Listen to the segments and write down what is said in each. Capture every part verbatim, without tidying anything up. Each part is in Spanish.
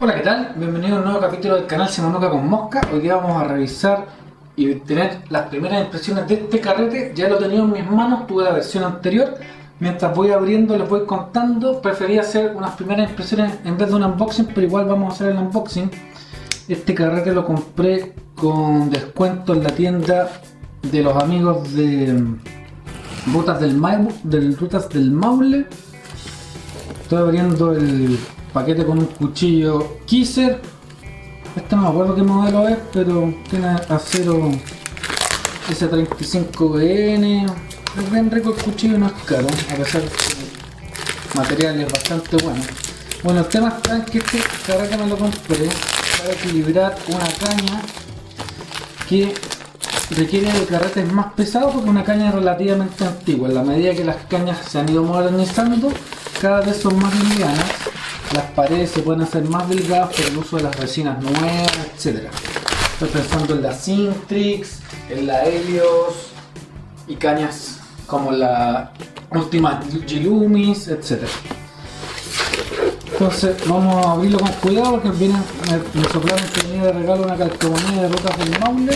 Hola, ¿qué tal? Bienvenido a un nuevo capítulo del canal Simonuca con Mosca. Hoy día vamos a revisar y tener las primeras impresiones de este carrete. Ya lo tenía en mis manos, tuve la versión anterior. Mientras voy abriendo les voy contando. Preferí hacer unas primeras impresiones en vez de un unboxing, pero igual vamos a hacer el unboxing. Este carrete lo compré con descuento en la tienda de los amigos de Rutas del, Ma del, Rutas del Maule. Estoy abriendo el paquete con un cuchillo Kisser. Este no me acuerdo qué modelo es, pero tiene acero ese treinta y cinco B N. Es bien rico el cuchillo, no es caro, a pesar de que el material es bastante bueno. Bueno, el tema está en que este carrete me lo compré para equilibrar una caña que requiere de carretes más pesados, porque una caña es relativamente antigua. En la medida que las cañas se han ido modernizando, cada vez son más livianas. Las paredes se pueden hacer más delgadas por el uso de las resinas nuevas, etcétera. Estoy pensando en la Sintrix, en la Helios y cañas como la última G-Loomis, etcétera. Entonces vamos a abrirlo con cuidado porque viene, me, me soplaron que venía de regalo una calcomanía de Rutas del Maule.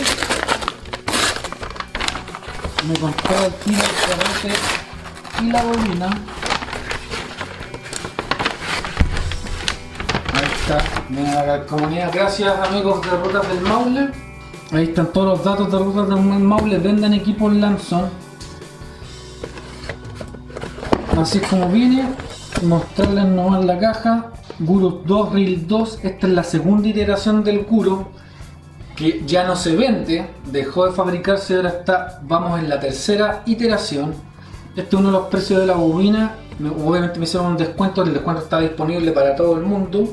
Me compré el tiro, el carrete y la bobina. Mira la calcomanía, gracias amigos de Rutas del Maule. Ahí están todos los datos de Rutas del Maule. Venden equipos Lanson. Así es como viene. Mostrarles nomás la caja. Guru dos Reel dos. Esta es la segunda iteración del Guru, que ya no se vende, dejó de fabricarse y ahora está, vamos en la tercera iteración. Este es uno de los precios de la bobina. Obviamente me hicieron un descuento, el descuento está disponible para todo el mundo.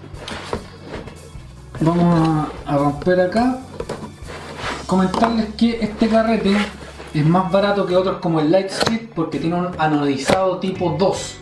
Vamos a, a romper acá. Comentarles que este carrete es más barato que otros como el Lightspeed porque tiene un anodizado tipo dos.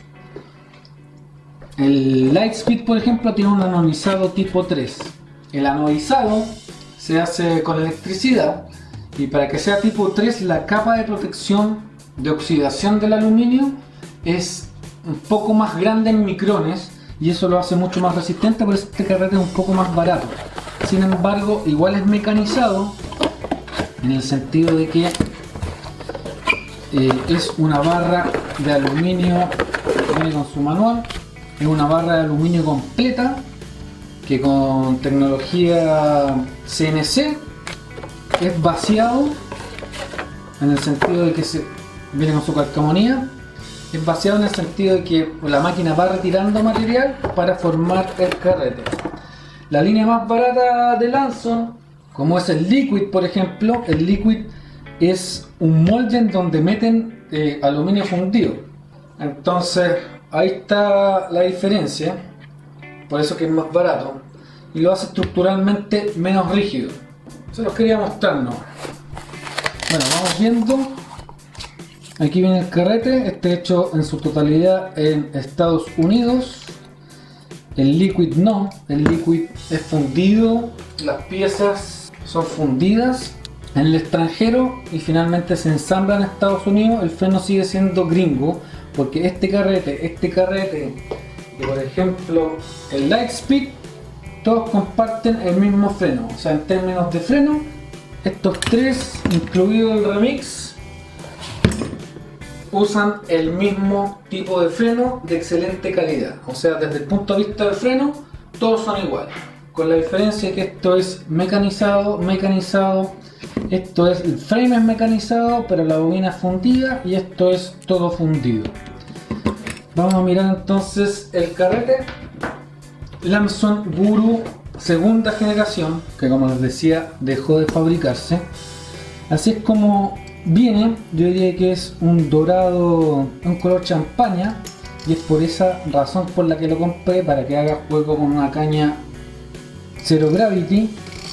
El Lightspeed, por ejemplo, tiene un anodizado tipo tres. El anodizado se hace con electricidad y para que sea tipo tres, la capa de protección de oxidación del aluminio es un poco más grande en micrones y eso lo hace mucho más resistente, por eso este carrete es un poco más barato. Sin embargo, igual es mecanizado en el sentido de que eh, es una barra de aluminio, viene con su manual, es una barra de aluminio completa que con tecnología C N C es vaciado, en el sentido de que se viene con su calcomanía. Es vaciado en el sentido de que la máquina va retirando material para formar el carrete. La línea más barata de Lanson, como es el Liquid, por ejemplo, el Liquid es un molde en donde meten eh, aluminio fundido. Entonces ahí está la diferencia, por eso que es más barato y lo hace estructuralmente menos rígido. Se los quería mostrar, ¿no? Bueno, vamos viendo. Aquí viene el carrete, este hecho en su totalidad en Estados Unidos. El Liquid no, el Liquid es fundido, las piezas son fundidas en el extranjero y finalmente se ensambla en Estados Unidos. El freno sigue siendo gringo porque este carrete, este carrete y por ejemplo el Lightspeed, todos comparten el mismo freno. O sea, en términos de freno, estos tres, incluido el Remix, usan el mismo tipo de freno de excelente calidad. O sea, desde el punto de vista de freno, todos son iguales. Con la diferencia que esto es mecanizado, mecanizado. Esto es, el frame es mecanizado, pero la bobina es fundida y esto es todo fundido. Vamos a mirar entonces el carrete. Lanson Guru segunda generación, que como les decía, dejó de fabricarse. Así es como viene. Yo diría que es un dorado, un color champaña, y es por esa razón por la que lo compré, para que haga juego con una caña Zero Gravity.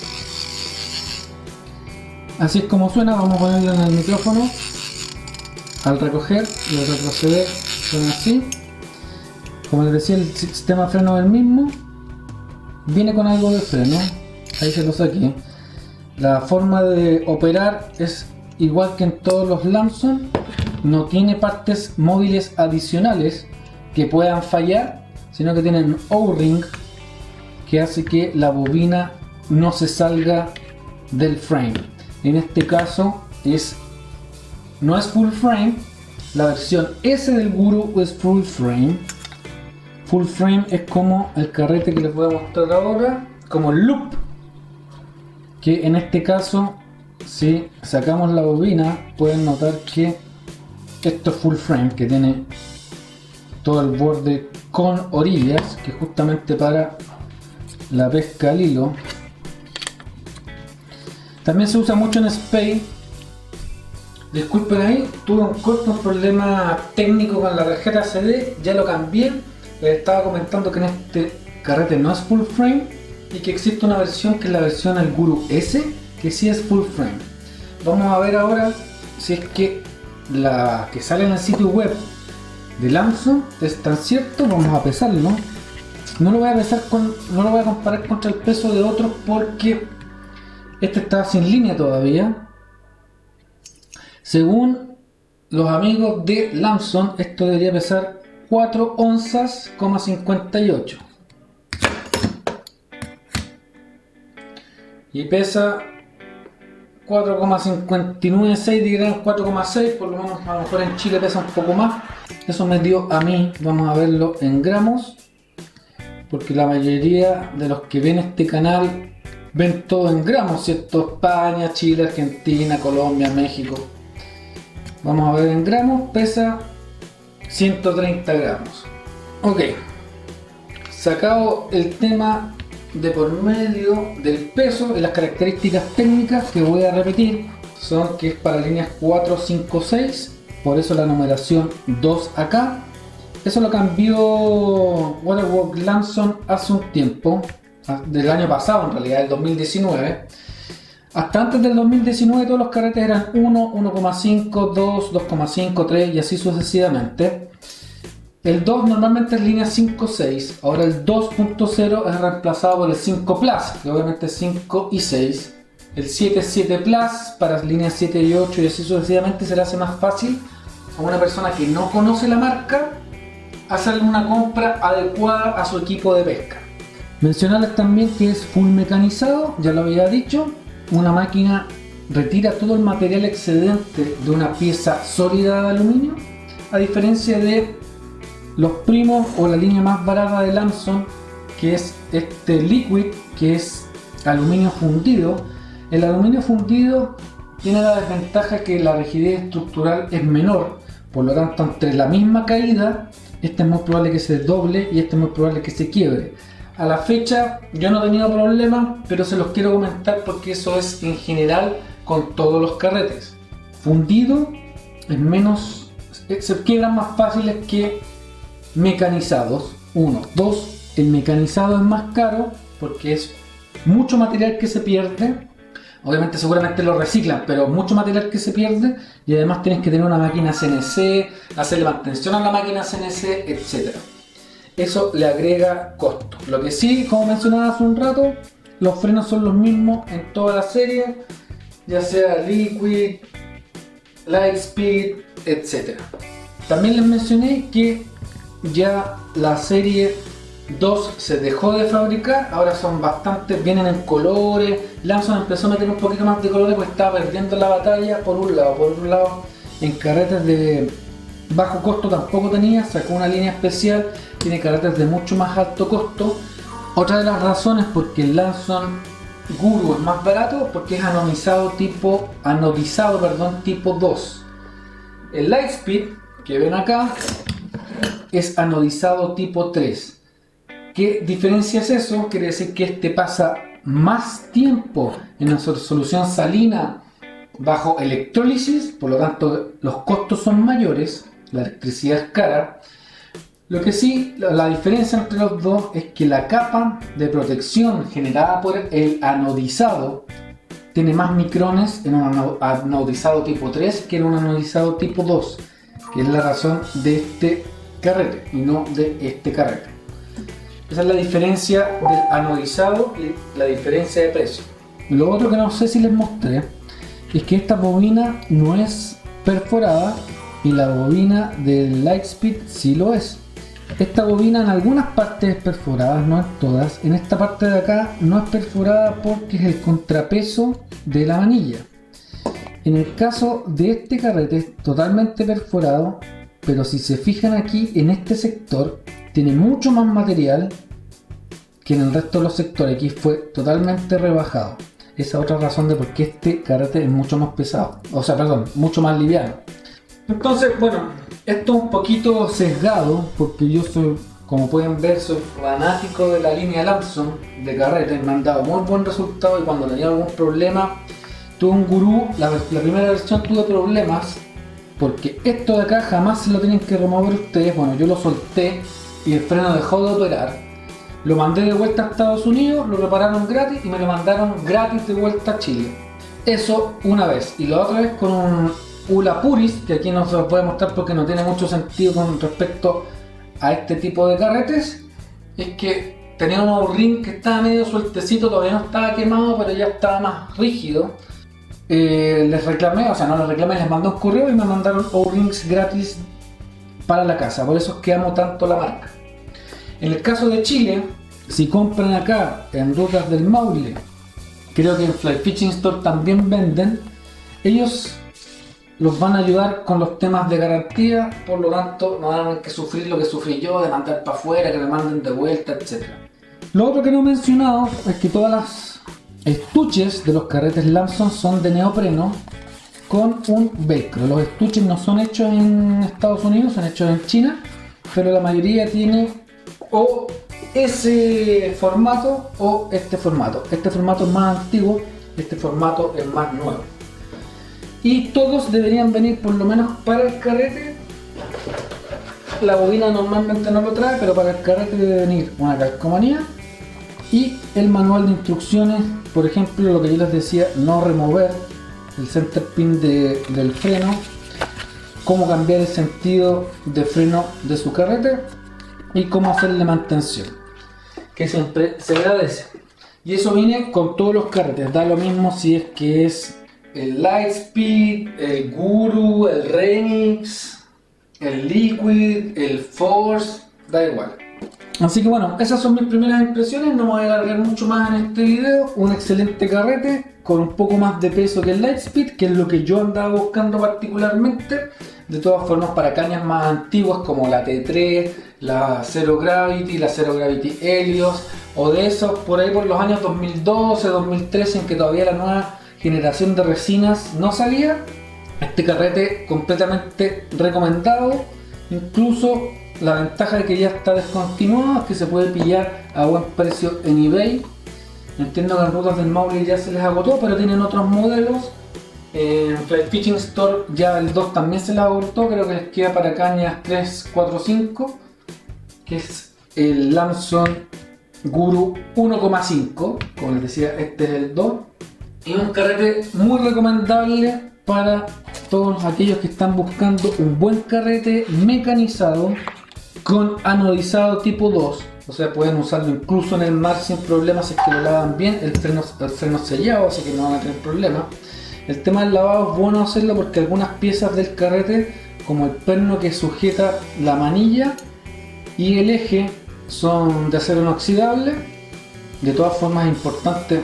Así es como suena. Vamos a ponerlo en el micrófono. Al recoger y al retroceder suena así. Como les decía, el sistema de freno es el mismo. Viene con algo de freno, ahí se lo saqué. La forma de operar es igual que en todos los Lanson. No tiene partes móviles adicionales que puedan fallar, sino que tienen O-ring que hace que la bobina no se salga del frame. En este caso es, no es full frame, la versión S del Guru es full frame. Full frame es como el carrete que les voy a mostrar ahora, como el loop, que en este caso, si sacamos la bobina, pueden notar que esto es full frame, que tiene todo el borde con orillas, que es justamente para la pesca al hilo. También se usa mucho en Spey. Disculpen ahí, tuve un corto un problema técnico con la tarjeta C D, ya lo cambié. Les estaba comentando que en este carrete no es full frame y que existe una versión que es la versión del Guru S, que sí es full frame. Vamos a ver ahora si es que la que sale en el sitio web de Lamson es tan cierto. Vamos a pesarlo. No lo voy a pesar con, no lo voy a comparar contra el peso de otros porque este está sin línea todavía. Según los amigos de Lamson, esto debería pesar cuatro onzas, cincuenta y ocho. Y pesa cuatro coma cincuenta y nueve seis, digamos cuatro coma seis, por lo menos a lo mejor en Chile pesa un poco más. Eso me dio a mí, vamos a verlo en gramos, porque la mayoría de los que ven este canal ven todo en gramos, ¿cierto? España, Chile, Argentina, Colombia, México. Vamos a ver en gramos, pesa ciento treinta gramos. Ok, sacado el tema de por medio del peso y las características técnicas que voy a repetir son que es para líneas cuatro, cinco, seis, por eso la numeración dos acá. Eso lo cambió Waterworks Lamson hace un tiempo, del año pasado en realidad, el dos mil diecinueve. Hasta antes del dos mil diecinueve todos los carretes eran uno, uno coma cinco, dos, dos coma cinco, tres y así sucesivamente. El dos normalmente es línea cinco seis, ahora el dos punto cero es reemplazado por el cinco plus, que obviamente es cinco y seis. El siete es siete plus para líneas siete y ocho y así sucesivamente. Se le hace más fácil a una persona que no conoce la marca hacerle una compra adecuada a su equipo de pesca. Mencionarles también que es full mecanizado, ya lo había dicho. Una máquina retira todo el material excedente de una pieza sólida de aluminio, a diferencia de los primos o la línea más barata de Lamson, que es este Liquid, que es aluminio fundido. El aluminio fundido tiene la desventaja que la rigidez estructural es menor, por lo tanto entre la misma caída, este es muy probable que se doble y este es muy probable que se quiebre. A la fecha yo no he tenido problemas, pero se los quiero comentar porque eso es en general con todos los carretes. Fundido es menos, se quiebran más fáciles que mecanizados. Uno, dos, el mecanizado es más caro porque es mucho material que se pierde. Obviamente seguramente lo reciclan, pero mucho material que se pierde y además tienes que tener una máquina C N C, hacerle mantención a la máquina C N C, etcétera. Eso le agrega costo. Lo que sí, como mencionaba hace un rato, los frenos son los mismos en toda la serie, ya sea Liquid, Lightspeed, etcétera. También les mencioné que ya la serie dos se dejó de fabricar, ahora son bastantes, vienen en colores. Lamson empezó a meter un poquito más de colores porque estaba perdiendo la batalla por un lado. Por otro lado, en carretes de bajo costo tampoco tenía, sacó una línea especial, tiene carretes de mucho más alto costo. Otra de las razones por que el Lamson Guru es más barato, porque es anodizado tipo, anodizado, perdón, tipo dos. El Lightspeed que ven acá es anodizado tipo tres. ¿Qué diferencia es eso? Quiere decir que este pasa más tiempo en una solución salina bajo electrólisis, por lo tanto los costos son mayores, la electricidad es cara. Lo que sí, la, la diferencia entre los dos es que la capa de protección generada por el anodizado tiene más micrones en un anodizado tipo tres que en un anodizado tipo dos, que es la razón de este carrete y no de este carrete. Esa es la diferencia del anodizado y la diferencia de precio. Lo otro que no sé si les mostré es que esta bobina no es perforada y la bobina del Lightspeed sí lo es. Esta bobina en algunas partes es perforada, no en todas. En esta parte de acá no es perforada porque es el contrapeso de la manilla. En el caso de este carrete es totalmente perforado, pero si se fijan aquí en este sector tiene mucho más material que en el resto de los sectores. Aquí fue totalmente rebajado. Esa es otra razón de por qué este carrete es mucho más pesado, o sea, perdón, mucho más liviano. Entonces, bueno, esto es un poquito sesgado porque yo soy, como pueden ver, soy fanático de la línea Lamson de carretes. Me han dado muy buen resultado y cuando tenía algún problema tuve un gurú. La, la primera versión tuve problemas porque esto de acá jamás se lo tienen que remover ustedes. Bueno, yo lo solté y el freno dejó de operar. Lo mandé de vuelta a Estados Unidos, lo repararon gratis y me lo mandaron gratis de vuelta a Chile. Eso una vez. Y la otra vez con un Ula Puris, que aquí no se los voy a mostrar porque no tiene mucho sentido con respecto a este tipo de carretes, es que tenía un O-ring que estaba medio sueltecito, todavía no estaba quemado, pero ya estaba más rígido. Eh, les reclamé, o sea no les reclamé, les mandé un correo y me mandaron O-rings gratis para la casa. Por eso es que amo tanto la marca. En el caso de Chile, si compran acá en Rutas del Maule, creo que en Fly Fishing Store también venden, ellos los van a ayudar con los temas de garantía, por lo tanto no van a tener que sufrir lo que sufrí yo de mandar para afuera, que me manden de vuelta, etcétera. Lo otro que no he mencionado es que todas las estuches de los carretes Lamson son de neopreno con un velcro. Los estuches no son hechos en Estados Unidos, son hechos en China, pero la mayoría tiene o ese formato o este formato. Este formato es más antiguo, este formato es más nuevo. Y todos deberían venir por lo menos para el carrete. La bobina normalmente no lo trae, pero para el carrete debe venir una calcomanía y el manual de instrucciones. Por ejemplo, lo que yo les decía, no remover el center pin de, del freno, cómo cambiar el sentido de freno de su carrete y cómo hacerle mantención, que siempre se agradece. Y eso viene con todos los carretes, da lo mismo si es que es el Lightspeed, el Guru, el Remix, el Liquid, el Force, da igual. Así que bueno, esas son mis primeras impresiones, no me voy a alargar mucho más en este video. Un excelente carrete con un poco más de peso que el Lightspeed, que es lo que yo andaba buscando particularmente. De todas formas, para cañas más antiguas como la T tres, la Zero Gravity, la Zero Gravity Helios, o de esos por ahí por los años dos mil doce, dos mil trece, en que todavía la nueva generación de resinas no salía, este carrete completamente recomendado. Incluso la ventaja de que ya está descontinuado es que se puede pillar a buen precio en eBay. Entiendo que en Rutas del Maule ya se les agotó, pero tienen otros modelos. En Fly Fishing Store ya el dos también se les agotó, creo que les queda para cañas tres, cuatro, cinco, que es el Lamson Guru uno coma cinco, como les decía, este es el dos. Y un carrete muy recomendable para todos aquellos que están buscando un buen carrete mecanizado con anodizado tipo dos. O sea, pueden usarlo incluso en el mar sin problemas si es que lo lavan bien. El freno, el freno sellado, así que no van a tener problemas. El tema del lavado es bueno hacerlo porque algunas piezas del carrete, como el perno que sujeta la manilla y el eje, son de acero inoxidable. De todas formas es importante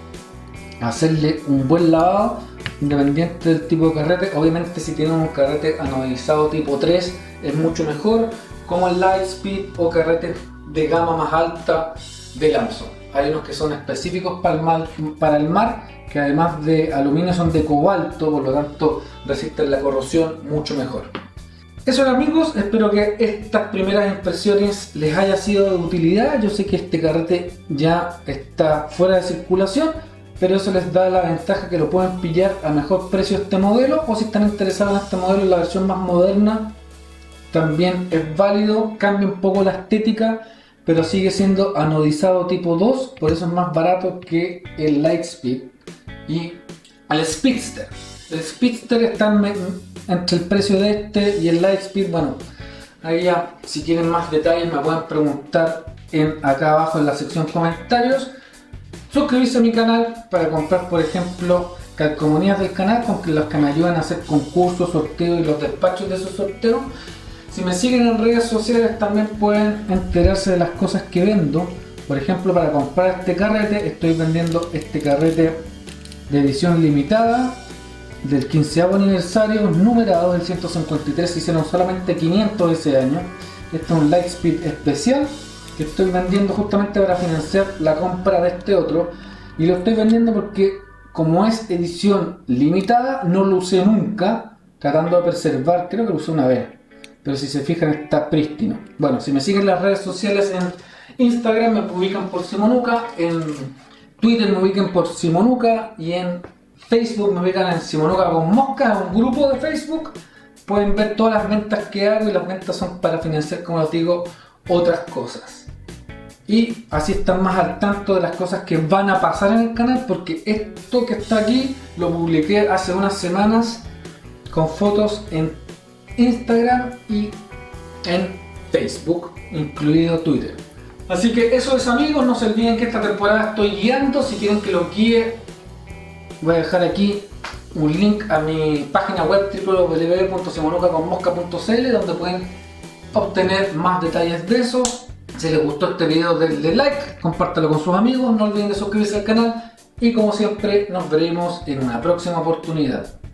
hacerle un buen lavado independiente del tipo de carrete. Obviamente si tienen un carrete anodizado tipo tres es mucho mejor, como el Lightspeed o carretes de gama más alta de Lamson. Hay unos que son específicos para el mar, para el mar, que además de aluminio son de cobalto, por lo tanto resisten la corrosión mucho mejor. Eso es, amigos, espero que estas primeras impresiones les haya sido de utilidad. Yo sé que este carrete ya está fuera de circulación, pero eso les da la ventaja que lo pueden pillar a mejor precio este modelo, o si están interesados en este modelo, la versión más moderna también es válido. Cambia un poco la estética, pero sigue siendo anodizado tipo dos, por eso es más barato que el Lightspeed y el Speedster. El Speedster está entre el precio de este y el Lightspeed. Bueno, ahí ya, si quieren más detalles me pueden preguntar en, acá abajo en la sección comentarios. Suscribirse a mi canal para comprar, por ejemplo, calcomanías del canal, con los que me ayudan a hacer concursos, sorteos y los despachos de esos sorteos. Si me siguen en redes sociales también pueden enterarse de las cosas que vendo. Por ejemplo, para comprar este carrete estoy vendiendo este carrete de edición limitada del quinceavo aniversario, numerado del ciento cincuenta y tres, se hicieron solamente quinientos ese año. Este es un Lightspeed especial que estoy vendiendo justamente para financiar la compra de este otro, y lo estoy vendiendo porque como es edición limitada no lo usé nunca, tratando de preservar, creo que lo usé una vez, pero si se fijan está prístino. Bueno, si me siguen en las redes sociales, en Instagram me ubican por Simonuca, en Twitter me ubican por Simonuca y en Facebook me ubican en Simonuca con Mosca, un grupo de Facebook. Pueden ver todas las ventas que hago, y las ventas son para financiar, como les digo, otras cosas. Y así están más al tanto de las cosas que van a pasar en el canal, porque esto que está aquí lo publiqué hace unas semanas con fotos en Instagram y en Facebook, incluido Twitter. Así que eso es, amigos, no se olviden que esta temporada estoy guiando. Si quieren que lo guíe, voy a dejar aquí un link a mi página web doble u doble u doble u punto simonuca con mosca punto c l, donde pueden obtener más detalles de eso. Si les gustó este video, denle like, compártelo con sus amigos, no olviden de suscribirse al canal y como siempre nos veremos en una próxima oportunidad.